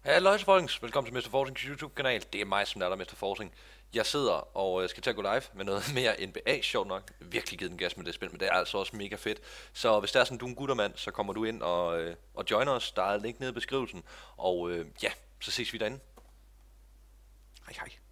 Hallo folkens, velkommen til Mr. Forsings YouTube-kanal. Det er mig, som er der, Mr. Forsing. Jeg sidder og skal til at gå live med noget mere NBA, sjovt nok. Virkelig givet den gas med det spil, men det er altså også mega fedt. Så hvis det er sådan, du er en guttermand, så kommer du ind og joiner os. Der er et link nede i beskrivelsen. Og ja, så ses vi derinde. Hej hej.